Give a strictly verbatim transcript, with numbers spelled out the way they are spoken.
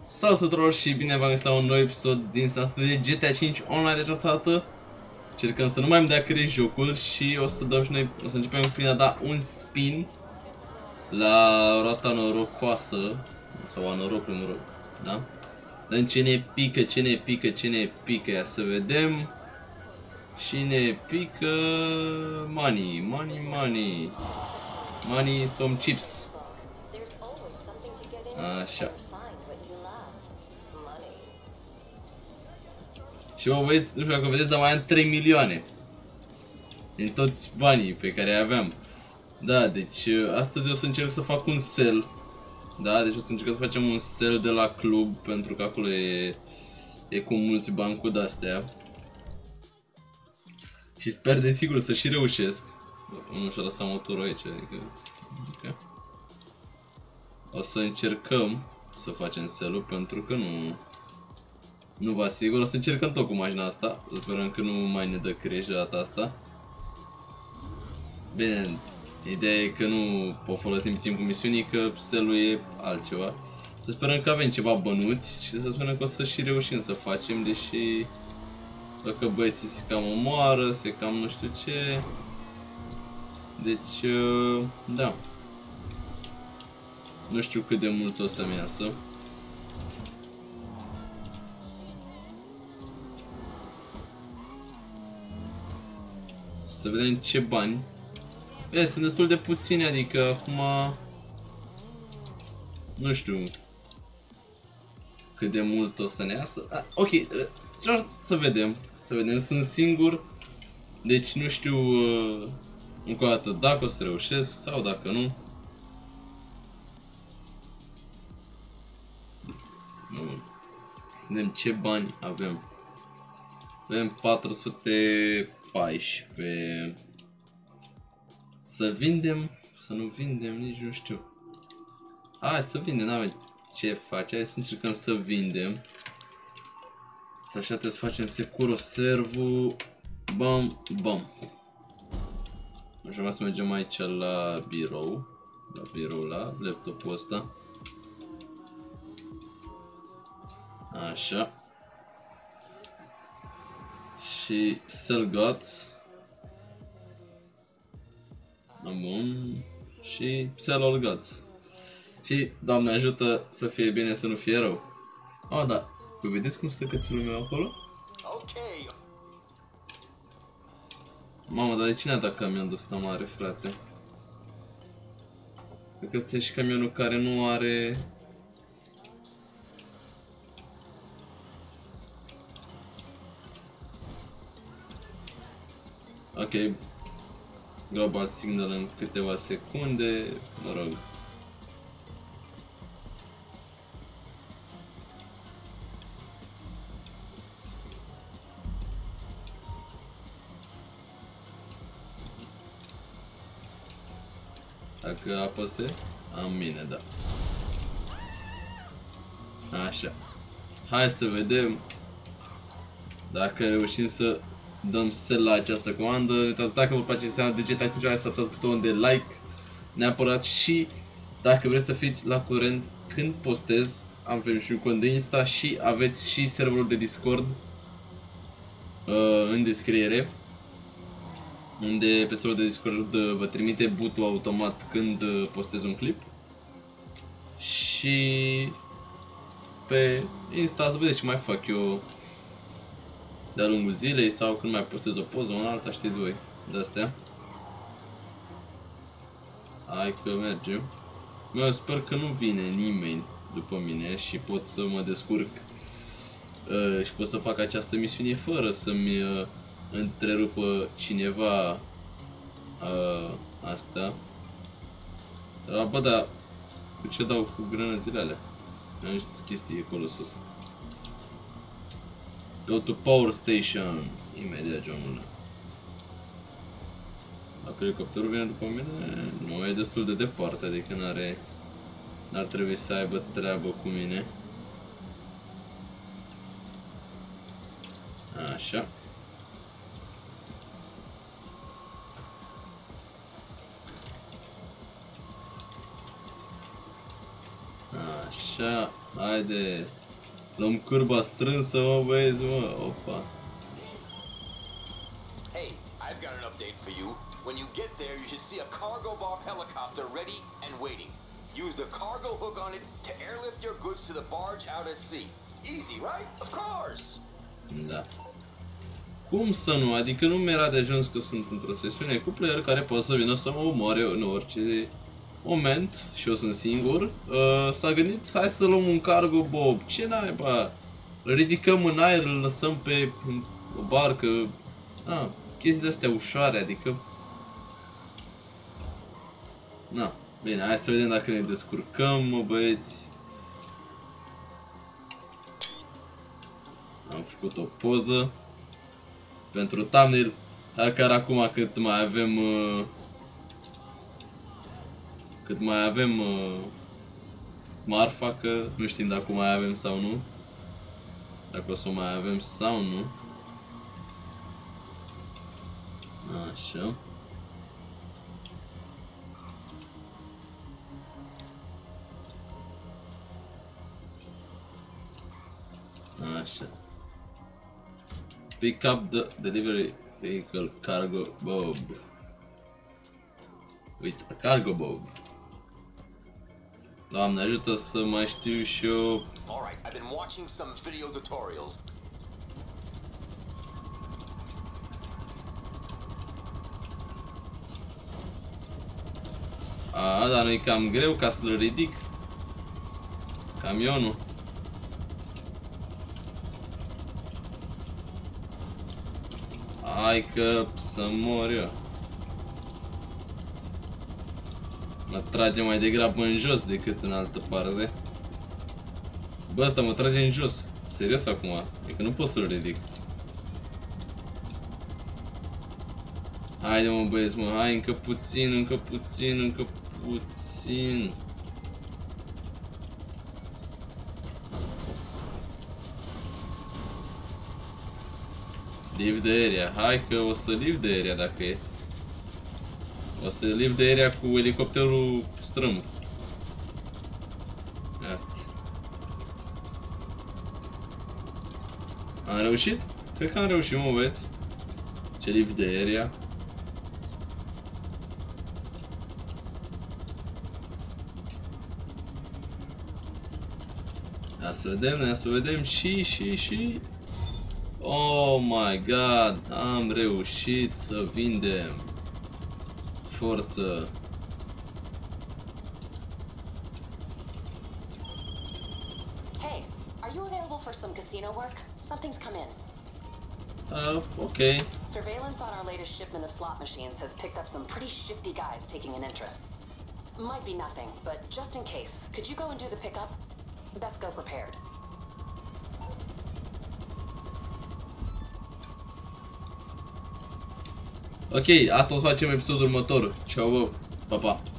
Salut tuturor și bine v-am găsit la un nou episod din asta de G T A cinci Online de această dată. Cercăm să nu mai îmi dea crește jocul și o să dăm și noi, o să începem prin a da un spin la roata norocoasă, sau a norocului, mă rog, da? Dăm ce ne pică, ce ne pică, ce ne pică, ia să vedem. Și ne pică money, money, money. Money some chips. Așa. Și mă vedeți, nu știu dacă vedeți, dar mai am trei milioane din toți banii pe care aveam. Da, deci astăzi o să încerc să fac un sell. Da, deci o să încerc să facem un sell de la club, pentru că acolo e, e cu mulți bani cu de-astea. Și sper de sigur să și reușesc. Nu și-a lăsat motorul aici, adică... Okay. O să încercăm să facem sell-ul, pentru că nu... Nu vă asigur, o să încercăm tot cu mașina asta. Sperăm că nu mai ne dă creș de data asta. Bine, ideea e că nu pot folosim timpul misiunii, că sell-ul e altceva. Să sperăm că avem ceva bănuți și să sperăm că o să și reușim să facem, deși... Dacă băieții se cam omoară, se cam nu știu ce... Deci, da. Nu știu cât de mult o să-mi iasă. Să vedem ce bani. E, sunt destul de puțini, adică acum... Nu știu cât de mult o să ne iasă. Ah, ok, vreau să vedem. Să vedem, sunt singur. Deci nu știu uh, încă o dată dacă o să reușesc sau dacă nu. Nu. Vedem ce bani avem. Avem patru sute paisprezece. Să vindem, să nu vindem, nici nu știu. Hai să vindem, n-avem ce face, hai să încercăm să vindem. Așa trebuie să facem securo servu. Bam, bam. Așa să mergem aici la birou. La birou, la laptopul ăsta. Așa. Și sell gods. Bun. Și sell all gods. Și Doamne ajută să fie bine, să nu fie rău. Ah, da. Vă vedeți cum stă cățelul meu acolo? Mamă, dar de cine a dat camion de ăsta mare, frate? Cred că ăsta e și camionul care nu are... Ok. Global signal în câteva secunde, mă rog. Dacă apăse, am mine, da. Așa. Hai să vedem dacă reușim să dăm sell la această comandă. Uitați, dacă vă place seama de G T A cinci, să apăsați butonul de like neapărat și dacă vreți să fiți la curent când postez, avem și un cont de Insta și aveți și serverul de Discord uh, în descriere, unde pe serverul de Discord uh, vă trimite boot-ul automat când uh, postez un clip. Și pe Insta să vedeți ce mai fac eu de-a lungul zilei sau când mai postez o poză, una alta, știți voi, de-astea. Hai că mergem. Eu sper că nu vine nimeni după mine și pot să mă descurc uh, și pot să fac această misiune fără să-mi uh, întrerupă cineva uh, asta. Da, bă, da, cu ce dau cu grănățile alea? Am niște chestii acolo sus. Go to power station. Imediat, Johnule. Dacă helicopterul vine după mine, nu e destul de departe, adică n-are... N-ar trebui să aibă treabă cu mine. Așa. Așa. Haide. Luăm curba strânsă, mă, băieți, mă. Opa. Hey, I've got an update for you. When you get there, you should see a cargo bob helicopter ready and waiting. Use the cargo hook on it to airlift your goods to the barge out at sea. Easy, right? Of course. Da. Cum să nu? Adică nu mi-era de ajuns că sunt într-o sesiune cu player care poate să vină să mă omoare în orice moment și eu sunt singur. Uh, S-a gândit, hai să luăm un cargo bob. Ce naiba? Îl ridicăm în aer, îl lăsăm pe o barcă. Ah, chestii de-astea ușoare, adică... Na, bine, hai să vedem dacă ne descurcăm, mă, băieți. Am făcut o poză pentru thumbnail, chiar acum cât mai avem uh, cât mai avem uh, marfa, că nu știm dacă mai avem sau nu, dacă o să o mai avem sau nu. Așa. Așa. Pick up the delivery vehicle cargo bob with a cargo bob. Doamne ajută să mai știu și eu. Alright, I've been watching some video tutorials. A, dar nu-i cam greu ca să-l ridic camionul. Hai că să mor eu. Mă trage mai degrabă în jos decât în altă parte. Bă, ăsta mă trage în jos. Serios acum. E că nu pot să-l ridic. Haide, mă, băieți, mă. Hai, încă puțin, încă puțin, încă puțin. Leave the area. Hai că o să leave the area dacă e. O să leave the area cu elicopterul străm. Iată. Am reușit? Cred că am reușit, mă, băieți. Ce leave the area. Ia să vedem, ia să vedem și, și, și... Oh my god, am reușit să vindem. Forță. Hey, are you available for some casino work? Something's come in. Uh, okay. Surveillance on our latest shipment of slot machines has picked up some pretty shifty guys taking an interest. Might be nothing, but just in case, could you go and do the pickup? Best go prepared. Ok, asta o să facem episodul următor. Ceau, bă. Pa, pa.